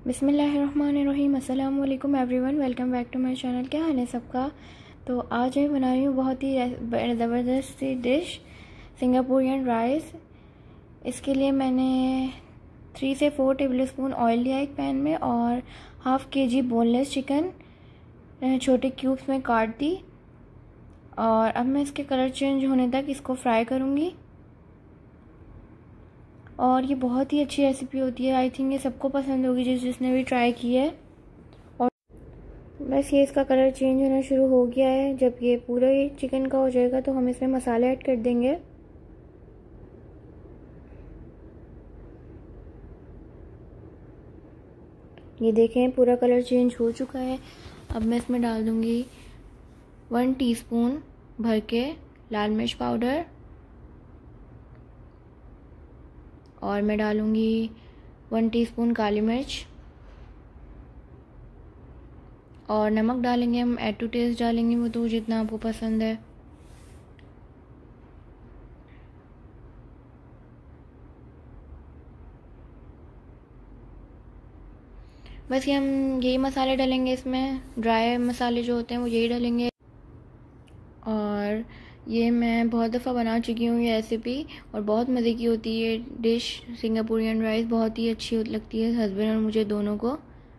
बिस्मिल्लाहिर्रहमानिर्रहीम। अस्सलाम वालेकुम everyone, welcome back to my channel. क्या हाल है सबका। तो आज मैं बना रही हूँ बहुत ही ज़बरदस्त सी डिश, सिंगापुरियन राइस। इसके लिए मैंने 3 से 4 टेबलस्पून ऑयल लिया एक पैन में और हाफ़ kg बोनलेस चिकन छोटे क्यूब्स में काट दी। और अब मैं इसके कलर चेंज होने तक इसको फ्राई करूँगी। और ये बहुत ही अच्छी रेसिपी होती है। आई थिंक ये सबको पसंद होगी जिसने भी ट्राई की है। और बस ये इसका कलर चेंज होना शुरू हो गया है। जब ये पूरा ही चिकन का हो जाएगा तो हम इसमें मसाले ऐड कर देंगे। ये देखें पूरा कलर चेंज हो चुका है। अब मैं इसमें डाल दूंगी 1 टीस्पून भर के लाल मिर्च पाउडर और मैं डालूंगी 1 टीस्पून काली मिर्च और नमक डालेंगे हम ऐड टू टेस्ट डालेंगे, वो तो जितना आपको पसंद है। बस ये हम यही मसाले डालेंगे इसमें, ड्राई मसाले जो होते हैं वो यही डालेंगे। और ये मैं बहुत दफ़ा बना चुकी हूँ ये रेसिपी और बहुत मज़े की होती है ये डिश। सिंगापुरियन राइस बहुत ही अच्छी लगती है हस्बैंड और मुझे दोनों को।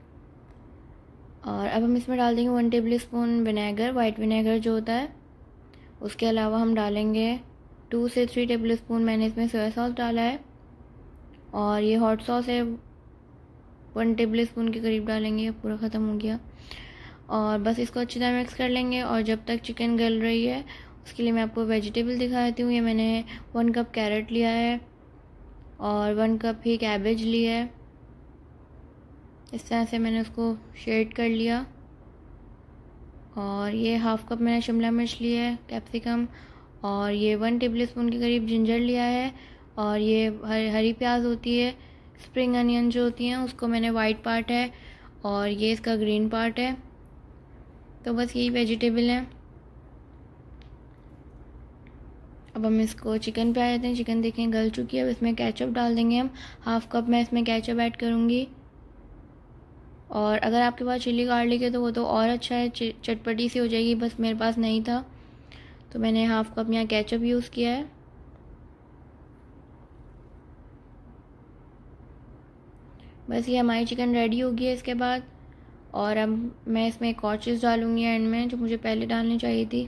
और अब हम इसमें डाल देंगे 1 टेबलस्पून विनेगर, वाइट विनेगर जो होता है। उसके अलावा हम डालेंगे 2 से 3 टेबलस्पून मैंने इसमें सोया सॉस डाला है। और ये हॉट सॉस है 1 टेबलस्पून के करीब डालेंगे, पूरा ख़त्म हो गया। और बस इसको अच्छी तरह मिक्स कर लेंगे। और जब तक चिकन गल रही है उसके लिए मैं आपको वेजिटेबल दिखा देती हूँ। ये मैंने 1 कप कैरेट लिया है और 1 कप ही कैबेज लिया है। इस तरह से मैंने उसको शेड कर लिया। और ये हाफ़ कप मैंने शिमला मिर्च लिया है, कैप्सिकम। और ये 1 टेबलस्पून के करीब जिंजर लिया है। और ये हरी प्याज होती है, स्प्रिंग अनियन जो होती हैं, उसको मैंने वाइट पार्ट है और ये इसका ग्रीन पार्ट है। तो बस यही वेजिटेबल हैं। अब हम इसको चिकन पे आ जाते हैं। चिकन देखें गल चुकी है। अब इसमें केचप डाल देंगे हम, हाफ़ कप मैं इसमें केचप ऐड करूँगी। और अगर आपके पास चिली गार्लिक है तो वो तो और अच्छा है, चटपटी सी हो जाएगी। बस मेरे पास नहीं था तो मैंने हाफ़ कप यहाँ केचप यूज़ किया है। बस ये हमारी चिकन रेडी होगी है इसके बाद। और अब मैं इसमें एक और चीज़ डालूँगी एंड में, जो मुझे पहले डालनी चाहिए थी।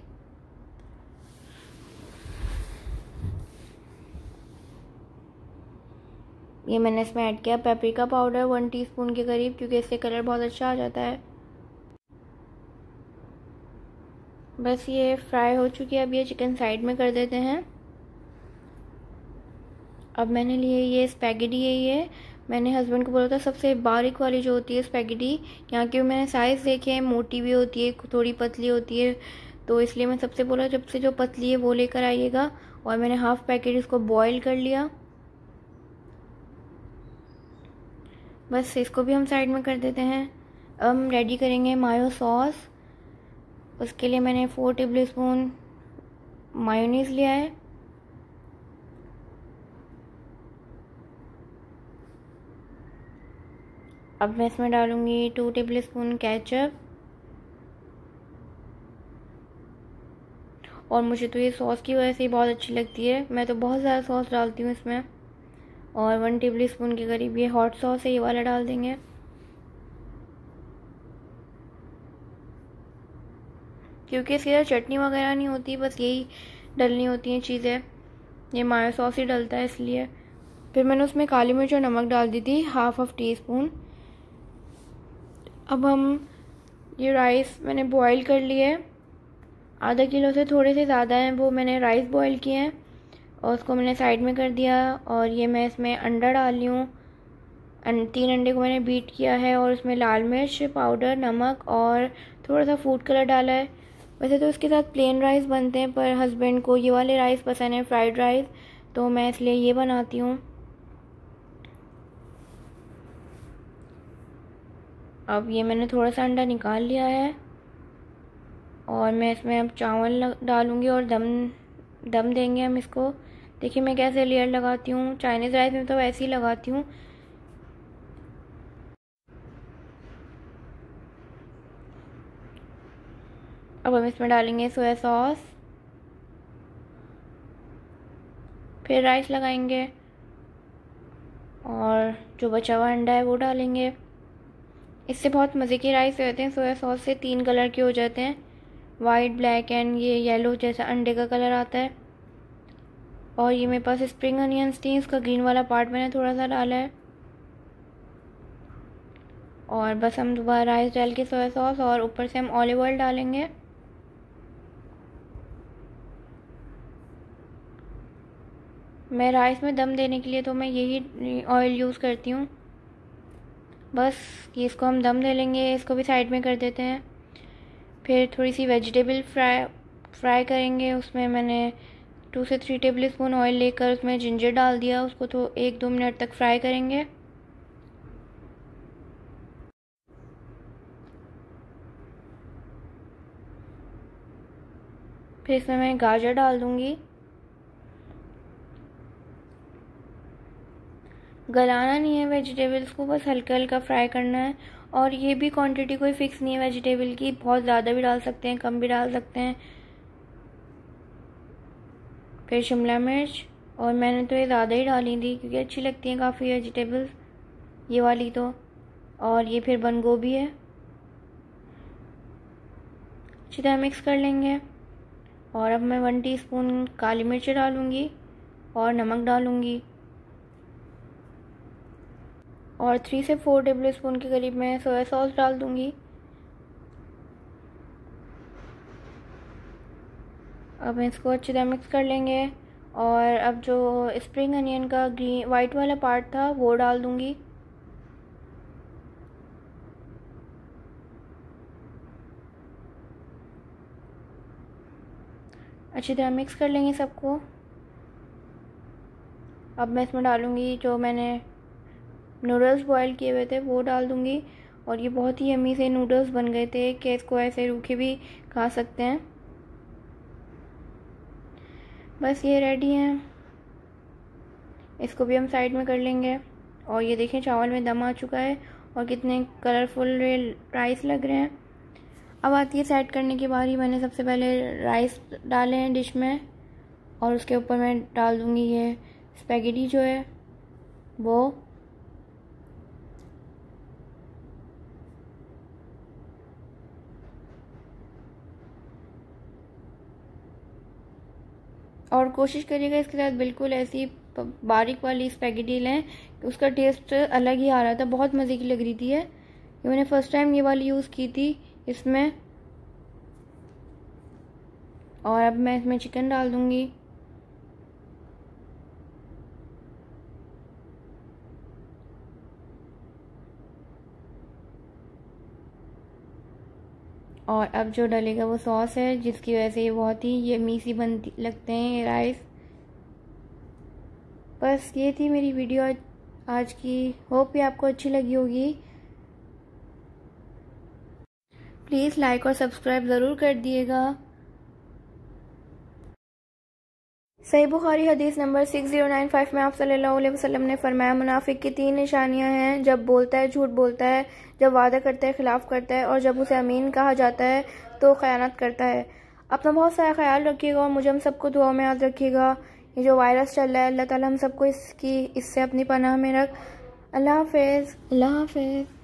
ये मैंने इसमें ऐड किया पेपरिका पाउडर 1 टीस्पून के करीब, क्योंकि इससे कलर बहुत अच्छा आ जाता है। बस ये फ्राई हो चुकी है। अब ये चिकन साइड में कर देते हैं। अब मैंने लिए ये स्पैगेटी है। ये मैंने हस्बैंड को बोला था सबसे बारीक वाली जो होती है स्पैगेटी, यहाँ की मैंने साइज़ देखे हैं, मोटी भी होती है थोड़ी पतली होती है, तो इसलिए मैं सबसे बोला जब से जो पतली है वो लेकर आइएगा। और मैंने हाफ़ पैकेट इसको बॉईल कर लिया। बस इसको भी हम साइड में कर देते हैं। अब हम रेडी करेंगे मायो सॉस। उसके लिए मैंने 4 टेबलस्पून मायोनीज़ लिया है। अब मैं इसमें डालूँगी 2 टेबलस्पून केचप। और मुझे तो ये सॉस की वजह से ही बहुत अच्छी लगती है, मैं तो बहुत ज़्यादा सॉस डालती हूँ इसमें। और 1 टेबलस्पून के करीब ये हॉट सॉस है, ये वाला डाल देंगे। क्योंकि इसके साथ चटनी वगैरह नहीं होती, बस यही डलनी होती हैं चीज़ें। ये मायो सॉस ही डलता है इसलिए। फिर मैंने उसमें काली मिर्च और नमक डाल दी थी, हाफ़ टीस्पून। अब हम ये राइस मैंने बॉईल कर लिए, आधा किलो से थोड़े से ज़्यादा हैं वो मैंने राइस बॉईल किए हैं। और उसको मैंने साइड में कर दिया। और ये मैं इसमें अंडा डाल रही हूँ। 3 अंडे को मैंने बीट किया है और उसमें लाल मिर्च पाउडर, नमक और थोड़ा सा फूड कलर डाला है। वैसे तो इसके साथ प्लेन राइस बनते हैं, पर हस्बैंड को ये वाले राइस पसंद है, फ्राइड राइस, तो मैं इसलिए ये बनाती हूँ। अब ये मैंने थोड़ा सा अंडा निकाल लिया है और मैं इसमें अब चावल डालूँगी और दम देंगे हम इसको। देखिए मैं कैसे लेयर लगाती हूँ, चाइनीज़ राइस में तो वैसे ही लगाती हूँ। अब हम इसमें डालेंगे सोया सॉस, फिर राइस लगाएंगे और जो बचा हुआ अंडा है वो डालेंगे। इससे बहुत मज़े के राइस होते हैं। सोया सॉस से 3 कलर के हो जाते हैं, वाइट, ब्लैक एंड ये येलो जैसा अंडे का कलर आता है। और ये मेरे पास स्प्रिंग अनियंस थी, इसका ग्रीन वाला पार्ट मैंने थोड़ा सा डाला है। और बस हम दोबारा राइस डाल के सोया सॉस और ऊपर से हम ऑलिव ऑयल डालेंगे। मैं राइस में दम देने के लिए तो मैं यही ऑयल यूज़ करती हूँ। बस ये इसको हम दम दे लेंगे, इसको भी साइड में कर देते हैं। फिर थोड़ी सी वेजिटेबल फ्राई करेंगे। उसमें मैंने 2 से 3 टेबल स्पून ऑयल लेकर उसमें जिंजर डाल दिया, उसको तो 1-2 मिनट तक फ्राई करेंगे। फिर इसमें मैं गाजर डाल दूँगी। गलाना नहीं है वेजिटेबल्स को, बस हल्का हल्का फ्राई करना है। और ये भी क्वांटिटी कोई फ़िक्स नहीं है वेजिटेबल की, बहुत ज़्यादा भी डाल सकते हैं, कम भी डाल सकते हैं। फिर शिमला मिर्च, और मैंने तो ये ज़्यादा ही डाली थी क्योंकि अच्छी लगती हैं काफ़ी वेजिटेबल्स ये वाली तो। और ये फिर बंद गोभी है, अच्छी तरह मिक्स कर लेंगे। और अब मैं 1 टीस्पून काली मिर्च डालूँगी और नमक डालूँगी और 3 से 4 टेबल स्पून के करीब मैं सोया सॉस डाल दूँगी। अब इसको अच्छी तरह मिक्स कर लेंगे। और अब जो स्प्रिंग अनियन का ग्रीन वाइट वाला पार्ट था वो डाल दूँगी। अच्छी तरह मिक्स कर लेंगे सबको। अब मैं इसमें डालूँगी जो मैंने नूडल्स बॉईल किए हुए थे वो डाल दूँगी। और ये बहुत ही यम्मी से नूडल्स बन गए थे कि इसको ऐसे रूखे भी खा सकते हैं। बस ये रेडी हैं, इसको भी हम साइड में कर लेंगे। और ये देखें चावल में दम आ चुका है और कितने कलरफुल राइस लग रहे हैं। अब आती है सेट करने की बारी। मैंने सबसे पहले राइस डाले हैं डिश में और उसके ऊपर मैं डाल दूँगी ये स्पैगेटी जो है वो। और कोशिश करिएगा इसके साथ बिल्कुल ऐसी बारीक वाली स्पैगेटी लें, उसका टेस्ट अलग ही आ रहा था, बहुत मज़े की लग रही थी। ये मैंने फ़र्स्ट टाइम ये वाली यूज़ की थी इसमें। और अब मैं इसमें चिकन डाल दूँगी। और अब जो डलेगा वो सॉस है, जिसकी वजह से ये बहुत ही यम्मी सी बनती लगते हैं ये राइस। बस ये थी मेरी वीडियो आज की, होप ये आपको अच्छी लगी होगी। प्लीज़ लाइक और सब्सक्राइब ज़रूर कर दिएगा। सही बुखारी हदीस नंबर 6095 में आप सल्लल्लाहु अलैहि वसल्लम ने फरमाया, मुनाफिक की 3 निशानियां हैं, जब बोलता है झूठ बोलता है, जब वादा करता है खिलाफ करता है, और जब उसे अमीन कहा जाता है तो ख़यानत करता है। अपना बहुत सारा ख्याल रखिएगा और मुझे हम सबको दुआ में याद रखिएगा। ये जो वायरस चल रहा है, अल्लाह ताला हम सबको इससे अपनी पनाह में रख। अल्लाह हाफ़िज़।